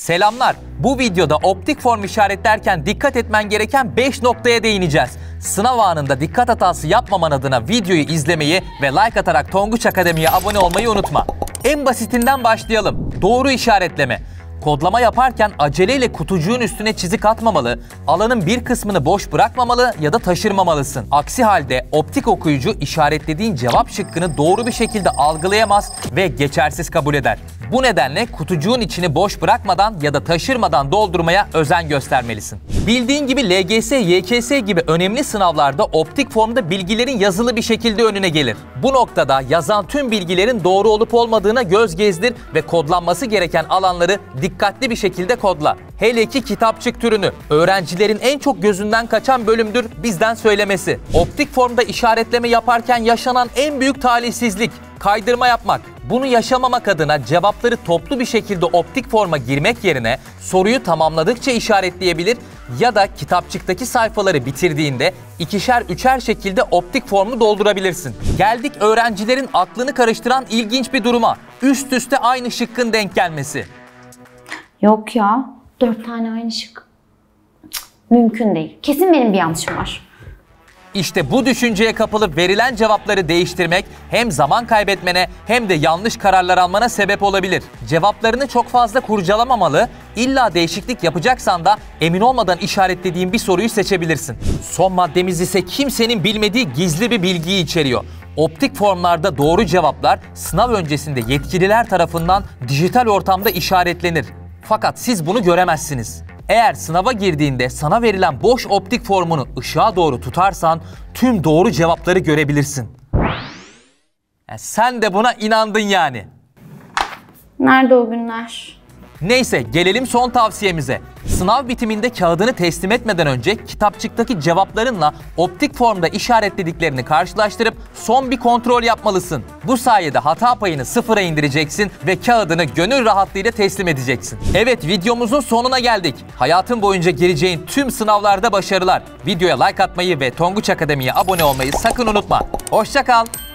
Selamlar. Bu videoda optik form işaretlerken dikkat etmen gereken 5 noktaya değineceğiz. Sınav anında dikkat hatası yapmaman adına videoyu izlemeyi ve like atarak Tonguç Akademi'ye abone olmayı unutma. En basitinden başlayalım. Doğru işaretleme. Kodlama yaparken aceleyle kutucuğun üstüne çizik atmamalı, alanın bir kısmını boş bırakmamalı ya da taşırmamalısın. Aksi halde optik okuyucu işaretlediğin cevap şıkkını doğru bir şekilde algılayamaz ve geçersiz kabul eder. Bu nedenle kutucuğun içini boş bırakmadan ya da taşırmadan doldurmaya özen göstermelisin. Bildiğin gibi LGS, YKS gibi önemli sınavlarda optik formda bilgilerin yazılı bir şekilde önüne gelir. Bu noktada yazan tüm bilgilerin doğru olup olmadığına göz gezdir ve kodlanması gereken alanları dikkatli bir şekilde kodla. Hele ki kitapçık türünü. Öğrencilerin en çok gözünden kaçan bölümdür bizden söylemesi. Optik formda işaretleme yaparken yaşanan en büyük talihsizlik, kaydırma yapmak. Bunu yaşamamak adına cevapları toplu bir şekilde optik forma girmek yerine soruyu tamamladıkça işaretleyebilir ya da kitapçıktaki sayfaları bitirdiğinde ikişer üçer şekilde optik formu doldurabilirsin. Geldik öğrencilerin aklını karıştıran ilginç bir duruma. Üst üste aynı şıkkın denk gelmesi. Yok ya, 4 tane aynı şık. Mümkün değil. Kesin benim bir yanlışım var. İşte bu düşünceye kapılıp verilen cevapları değiştirmek hem zaman kaybetmene hem de yanlış kararlar almana sebep olabilir. Cevaplarını çok fazla kurcalamamalı, illa değişiklik yapacaksan da emin olmadan işaretlediğin bir soruyu seçebilirsin. Son maddemiz ise kimsenin bilmediği gizli bir bilgiyi içeriyor. Optik formlarda doğru cevaplar sınav öncesinde yetkililer tarafından dijital ortamda işaretlenir. Fakat siz bunu göremezsiniz. Eğer sınava girdiğinde sana verilen boş optik formunu ışığa doğru tutarsan tüm doğru cevapları görebilirsin. Sen de buna inandın yani. Nerede o günler? Neyse gelelim son tavsiyemize. Sınav bitiminde kağıdını teslim etmeden önce kitapçıktaki cevaplarınla optik formda işaretlediklerini karşılaştırıp son bir kontrol yapmalısın. Bu sayede hata payını sıfıra indireceksin ve kağıdını gönül rahatlığıyla teslim edeceksin. Evet, videomuzun sonuna geldik. Hayatın boyunca gireceğin tüm sınavlarda başarılar. Videoya like atmayı ve Tonguç Akademi'ye abone olmayı sakın unutma. Hoşça kal.